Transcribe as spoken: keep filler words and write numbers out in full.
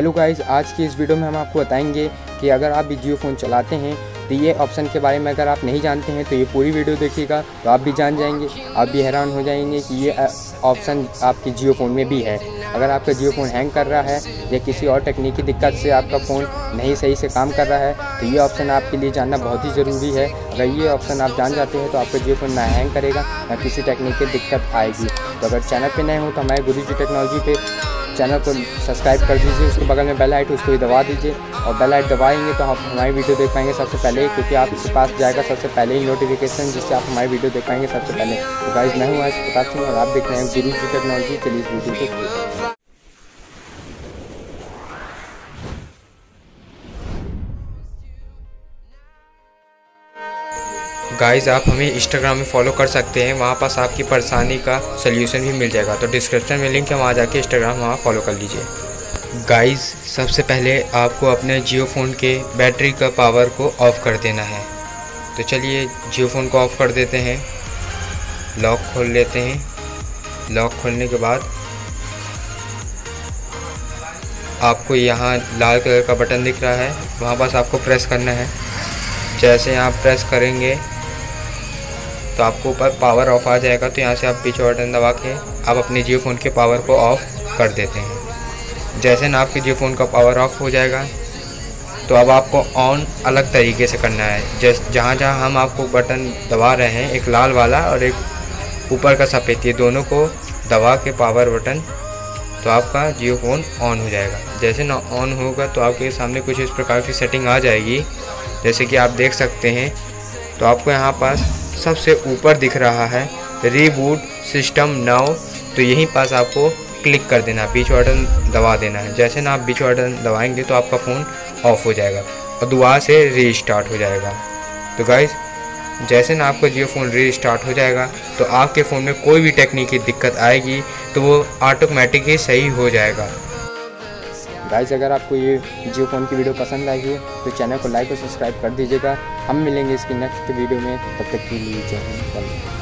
Hello guys, आज की इस वीडियो में हम आपको बताएंगे कि अगर आप भी जियो फ़ोन चलाते हैं तो ये ऑप्शन के बारे में अगर आप नहीं जानते हैं तो ये पूरी वीडियो देखिएगा तो आप भी जान जाएंगे। आप भी हैरान हो जाएंगे कि ये ऑप्शन आपके जियो फ़ोन में भी है। अगर आपका जियो फ़ोन हैंग कर रहा है या किसी और तकनीकी दिक्कत से आपका फ़ोन नहीं सही से काम कर रहा है तो ये ऑप्शन आपके लिए जानना बहुत ही ज़रूरी है। अगर ये ऑप्शन आप जान जाते हैं तो आपका जियो फ़ोन ना हैंग करेगा ना किसी तकनीकी दिक्कत आएगी। तो अगर चैनल पे नए हो तो हमारे गुरुजी टेक्नोलॉजी पे चैनल को सब्सक्राइब कर दीजिए। उसके बगल में बेल आइकन उसको भी दबा दीजिए और बेल आइकन दबाएंगे तो आप हमारी वीडियो देख पाएंगे सबसे पहले, क्योंकि आपके पास जाएगा सबसे पहले ही नोटिफिकेशन जिससे आप हमारी वीडियो देख पाएंगे सबसे पहले। तो गाइस, मैं हूँ आज प्रताप सिंह और आप देख रहे हैं गुरुजी टेक्नोलॉजी। चलिए इस वीडियो को शुरू करते हैं। गाइस, आप हमें इंस्टाग्राम में फॉलो कर सकते हैं, वहाँ पास आपकी परेशानी का सल्यूशन भी मिल जाएगा। तो डिस्क्रिप्शन में लिंक है, वहाँ जाके इंस्टाग्राम वहाँ फॉलो कर लीजिए। गाइस, सबसे पहले आपको अपने जियो फ़ोन के बैटरी का पावर को ऑफ़ कर देना है। तो चलिए जियो फ़ोन को ऑफ़ कर देते हैं। लॉक खोल लेते हैं। लॉक खोलने के बाद आपको यहाँ लाल कलर का बटन दिख रहा है, वहाँ पास आपको प्रेस करना है। जैसे आप प्रेस करेंगे तो आपको ऊपर पावर ऑफ आ जाएगा। तो यहाँ से आप पीछे बटन दबा के आप अपने जियो फ़ोन के पावर को ऑफ़ कर देते हैं। जैसे ना आपके जियो फ़ोन का पावर ऑफ हो जाएगा तो अब आपको ऑन अलग तरीके से करना है। जैस जहाँ जहाँ हम आपको बटन दबा रहे हैं, एक लाल वाला और एक ऊपर का सफ़ेद, ये दोनों को दबा के पावर बटन, तो आपका जियो फ़ोन ऑन हो जाएगा। जैसे ना ऑन होगा तो आपके सामने कुछ इस प्रकार की सेटिंग आ जाएगी, जैसे कि आप देख सकते हैं। तो आपको यहाँ पास सबसे ऊपर दिख रहा है रीबूट सिस्टम नाउ, तो यहीं पास आपको क्लिक कर देना, बीच बटन दबा देना है। जैसे ना आप बीच बटन दबाएंगे तो आपका फ़ोन ऑफ हो जाएगा और दोबारा से रीस्टार्ट हो जाएगा। तो गाइस, जैसे ना आपका जियो फ़ोन रीस्टार्ट हो जाएगा तो आपके फ़ोन में कोई भी टेक्निकी दिक्कत आएगी तो वो ऑटोमेटिक ही सही हो जाएगा। गाइस, अगर आपको ये जियो फ़ोन की वीडियो पसंद आई हो तो चैनल को लाइक और सब्सक्राइब कर दीजिएगा। हम मिलेंगे इसकी नेक्स्ट वीडियो में, तब तक के लिए जय हिंद।